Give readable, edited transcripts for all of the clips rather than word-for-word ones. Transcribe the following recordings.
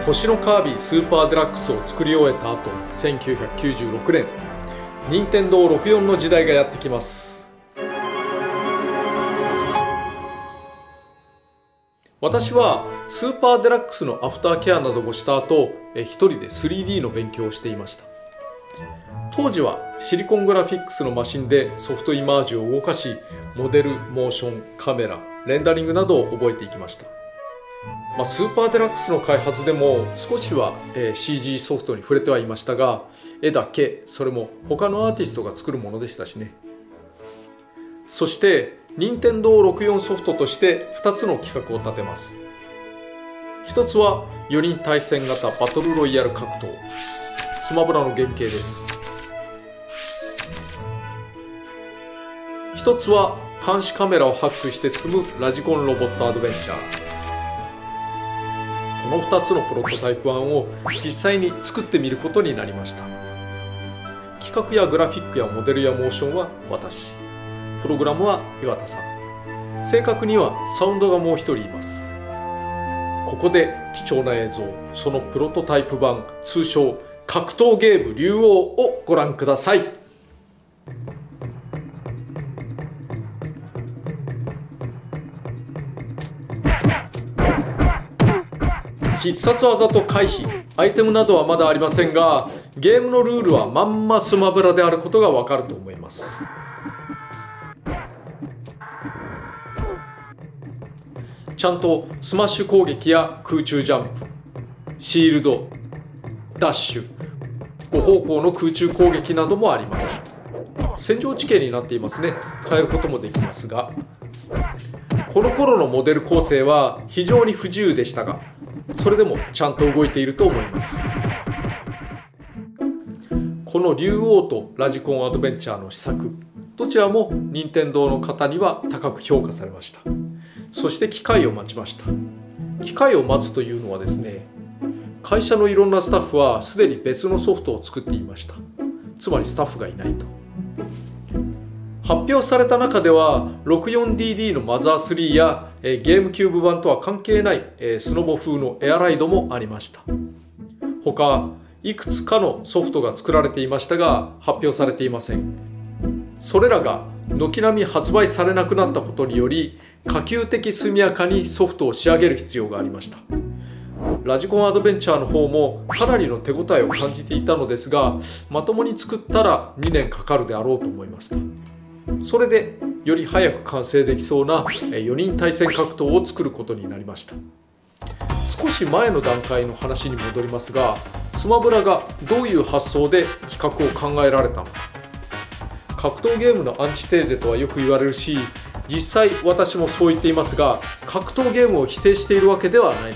星のカービィスーパーデラックスを作り終えた後、1996年、任天堂64の時代がやってきます。私はスーパーデラックスのアフターケアなどをした後、一人で 3D の勉強をしていました。当時はシリコングラフィックスのマシンでソフトイマージを動かし、モデル、モーション、カメラ、レンダリングなどを覚えていきました。スーパーデラックスの開発でも少しは CG ソフトに触れてはいましたが、絵だけ、それも他のアーティストが作るものでしたしね。そして任天堂64ソフトとして2つの企画を立てます。1つは4人対戦型バトルロイヤル格闘、スマブラの原型です。1つは監視カメラをハックして進むラジコンロボットアドベンチャー。この2つのプロトタイプ案を実際に作ってみることになりました。企画やグラフィックやモデルやモーションは私、プログラムは岩田さん、正確にはサウンドがもう一人います。ここで貴重な映像、そのプロトタイプ版、通称格闘ゲーム竜王をご覧ください。必殺技と回避、アイテムなどはまだありませんが、ゲームのルールはまんまスマブラであることがわかると思います。ちゃんとスマッシュ攻撃や空中ジャンプ、シールド、ダッシュ、5方向の空中攻撃などもあります。戦場地形になっていますね。変えることもできますが、この頃のモデル構成は非常に不自由でしたが、それでもちゃんと動いていると思います。この竜王とラジコンアドベンチャーの試作、どちらも任天堂の方には高く評価されました。そして機会を待ちました。機会を待つというのはですね、会社のいろんなスタッフはすでに別のソフトを作っていました。つまりスタッフがいないと。発表された中では 64DD のマザー3やゲームキューブ版とは関係ないスノボ風のエアライドもありました。他いくつかのソフトが作られていましたが発表されていません。それらが軒並み発売されなくなったことにより、可及的速やかにソフトを仕上げる必要がありました。ラジコンアドベンチャーの方もかなりの手応えを感じていたのですが、まともに作ったら2年かかるであろうと思いました。それでより早く完成できそうな4人対戦格闘を作ることになりました。少し前の段階の話に戻りますが、スマブラがどういう発想で企画を考えられたのか。格闘ゲームのアンチテーゼとはよく言われるし、実際私もそう言っていますが、格闘ゲームを否定しているわけではないのです。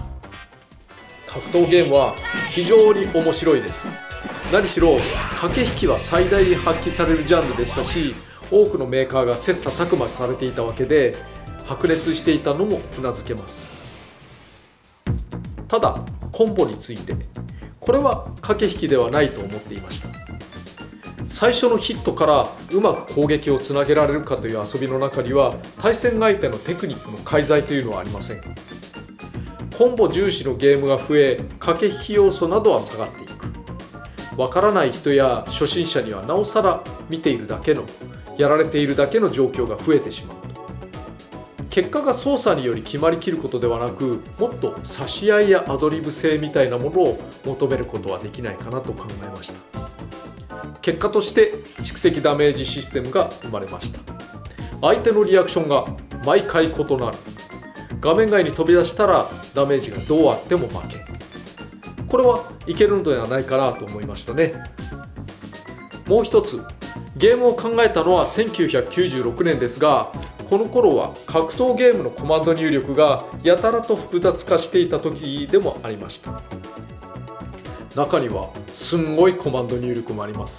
格闘ゲームは非常に面白いです。何しろ駆け引きは最大に発揮されるジャンルでしたし、多くのメーカーが切磋琢磨されていたわけで、白熱していたのもうなずけます。ただコンボについて、これは駆け引きではないと思っていました。最初のヒットからうまく攻撃をつなげられるかという遊びの中には、対戦相手のテクニックの介在というのはありません。コンボ重視のゲームが増え、駆け引き要素などは下がっていく。わからない人や初心者にはなおさら見ているだけの、やられているだけの状況が増えてしまうと。結果が操作により決まりきることではなく、もっと差し合いやアドリブ性みたいなものを求めることはできないかなと考えました。結果として蓄積ダメージシステムが生まれました。相手のリアクションが毎回異なる。画面外に飛び出したらダメージがどうあっても負け。これはいけるのではないかなと思いましたね。もう一つ、ゲームを考えたのは1996年ですが、この頃は格闘ゲームのコマンド入力がやたらと複雑化していた時でもありました。中にはすんごいコマンド入力もあります。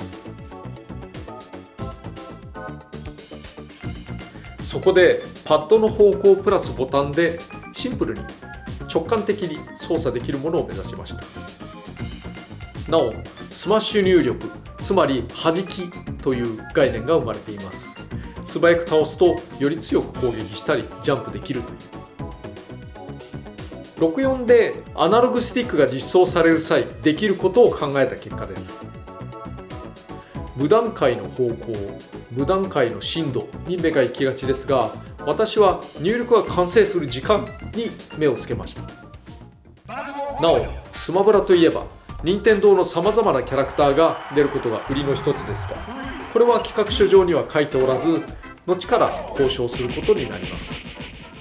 そこでパッドの方向プラスボタンでシンプルに直感的に操作できるものを目指しました。なおスマッシュ入力、つまり弾きという概念が生まれています。素早く倒すとより強く攻撃したりジャンプできるという。 64でアナログスティックが実装される際できることを考えた結果です。無段階の方向、無段階の深度に目が行きがちですが、私は入力が完成する時間に目をつけました。なお、スマブラといえば任天堂のさまざまなキャラクターが出ることが売りの一つですが、これは企画書上には書いておらず、後から交渉することになります。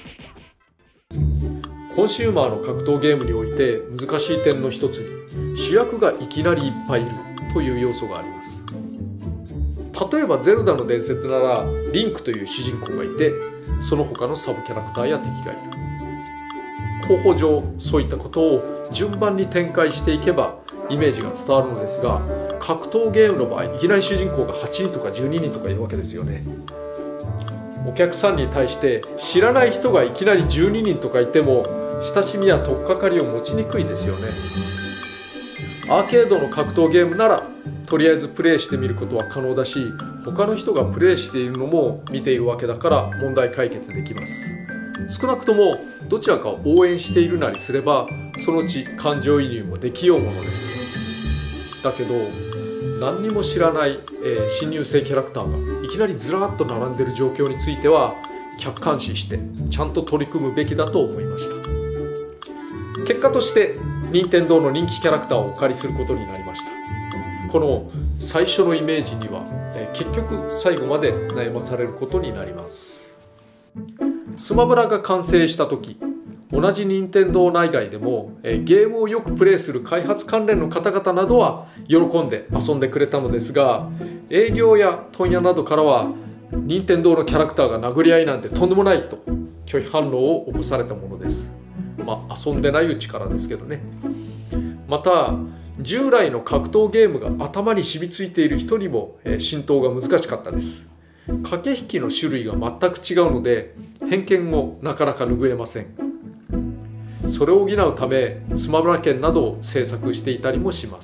コンシューマーの格闘ゲームにおいて難しい点の一つに、主役がいきなりいっぱいいるという要素があります。例えばゼルダの伝説ならリンクという主人公がいて、その他のサブキャラクターや敵がいる。候補上そういったことを順番に展開していけばイメージが伝わるのですが、格闘ゲームの場合いきなり主人公が8人とか12人とかいるわけですよね。お客さんに対して知らない人がいきなり12人とかいても親しみや取っかかりを持ちにくいですよね。アーケードの格闘ゲームならとりあえずプレイしてみることは可能だし、他の人がプレイしているのも見ているわけだから問題解決できます。少なくともどちらかを応援しているなりすれば、そのうち感情移入もできようものです。だけど何にも知らない、新入生キャラクターがいきなりずらっと並んでいる状況については客観視してちゃんと取り組むべきだと思いました。結果として任天堂の人気キャラクターをお借りすることになりました。この最初のイメージには、結局最後まで悩まされることになります。スマブラが完成した時、同じ任天堂内外でもゲームをよくプレイする開発関連の方々などは喜んで遊んでくれたのですが、営業や問屋などからは任天堂のキャラクターが殴り合いなんてとんでもないと拒否反応を起こされたものです。遊んでないうちからですけどね。また従来の格闘ゲームが頭に染みついている人にも浸透が難しかったです。駆け引きの種類が全く違うので偏見をなかなか拭えません。それを補うためスマブラ券などを制作していたりもします。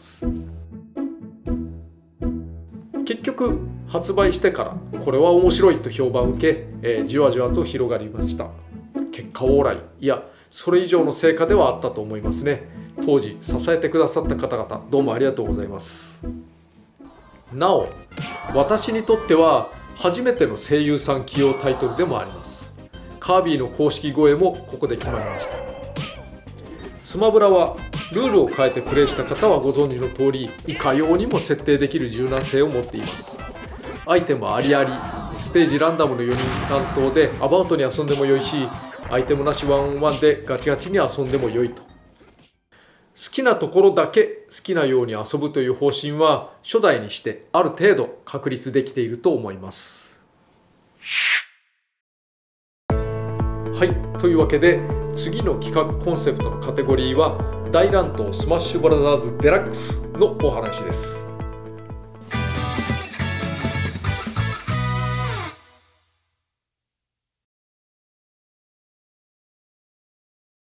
結局発売してからこれは面白いと評判を受け、じわじわと広がりました。結果オーライ、いやそれ以上の成果ではあったと思いますね。当時支えてくださった方々どうもありがとうございます。なお私にとっては初めての声優さん起用タイトルでもあります。カービィの公式声もここで決まりました。スマブラはルールを変えてプレイした方はご存知の通り、いかようにも設定できる柔軟性を持っています。アイテムありあり、ステージランダムの4人担当でアバウトに遊んでもよいし、アイテムなしワンオンワンでガチガチに遊んでもよいと。好きなところだけ好きなように遊ぶという方針は初代にしてある程度確立できていると思います。はい、というわけで次の企画コンセプトのカテゴリーは大乱闘スマッシュブラザーズデラックスのお話です。